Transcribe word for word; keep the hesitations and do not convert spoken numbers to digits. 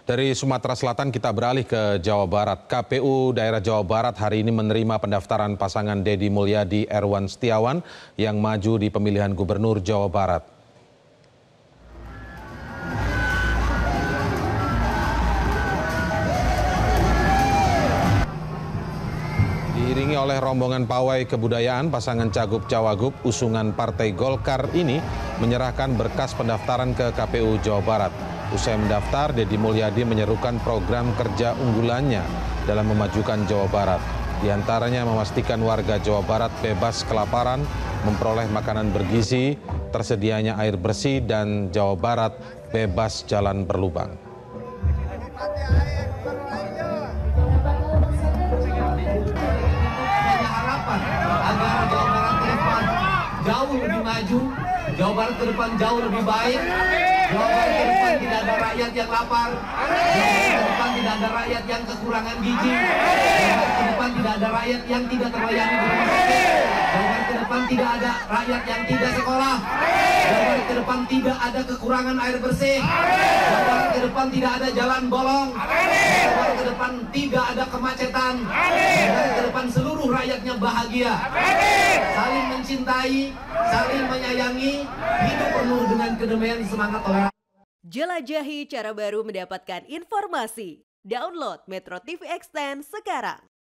Dari Sumatera Selatan kita beralih ke Jawa Barat. K P U daerah Jawa Barat hari ini menerima pendaftaran pasangan Deddy Mulyadi Erwan Setiawan yang maju di pemilihan Gubernur Jawa Barat. Diiringi oleh rombongan pawai kebudayaan, pasangan Cagup Cawagup usungan Partai Golkar ini menyerahkan berkas pendaftaran ke K P U Jawa Barat. Usai mendaftar, Deddy Mulyadi menyerukan program kerja unggulannya dalam memajukan Jawa Barat. Di antaranya memastikan warga Jawa Barat bebas kelaparan, memperoleh makanan bergizi, tersedianya air bersih, dan Jawa Barat bebas jalan berlubang. Harapan agar Jawa Barat ke depan jauh lebih maju, Jawa Barat ke depan jauh lebih baik, Jawa Barat ke depan tidak ada rakyat yang lapar, Jawa Barat ke depan tidak ada rakyat yang kekurangan gizi, Jawa Barat ke depan tidak ada rakyat yang tidak terlayani di rumah sakit, Jawa Barat ke depan tidak ada rakyat yang tidak sekolah, Jawa Barat ke depan tidak ada kekurangan air bersih, Jawa Barat ke depan tidak ada jalan bolong, Jawa Barat ke depan tidak ada kemacetan, Jawa Barat ke depan seluruh rakyatnya bahagia, saling mencintai, saling menyayangi, hidup penuh dengan kedamaian, semangat toleransi. Jelajahi cara baru mendapatkan informasi. Download Metro T V Extend sekarang.